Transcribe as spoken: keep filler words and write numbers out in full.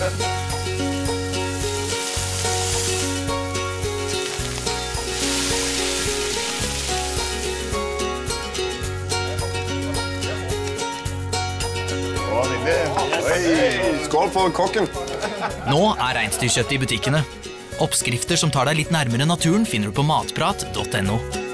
Skål for kokken. Nå er reinsdyrkjøttet i butikkene. Oppskrifter som tar deg litt nærmere naturen finner du på matprat punktum no.